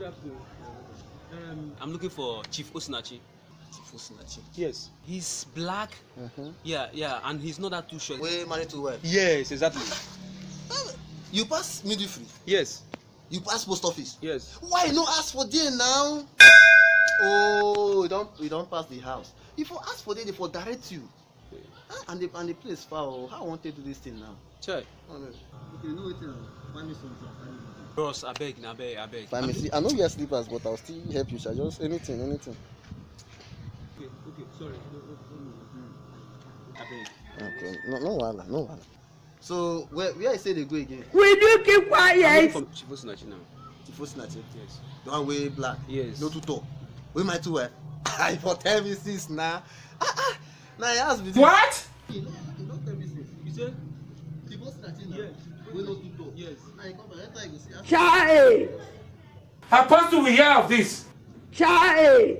I'm looking for Chief Osinachi. Chief Osinachi. Yes. He's black. Yeah, and he's not that too short. We married to wife. Yes, exactly. You pass midwifery. Yes. You pass post office. Yes. Why no ask for there now? Oh, we don't pass the house. If you ask for there, they for direct you. And the place far. How I want to do this thing now? Try. Oh, no. Okay, you know what? Find me something. Bros, I beg. Find me. See, I know you are sleepers, but I'll still help you. Shall just anything. Okay, sorry. I beg. Okay, no wahala. So where I say they go again? Will you keep quiet? I'm from Chief Osinachi now. Chief Osinachi. Yes. The one way black. Yes. No too tall. We might too well. I for tell me sis now. Now I ask me. What? You don't tell me sis. You said? Chief Osinachi now. Yes. We no too tall. Yes. Now you come back. Later you go see. Chai! Apostle will hear of this. Chai!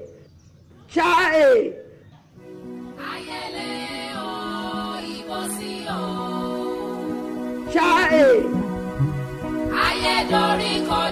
Chai!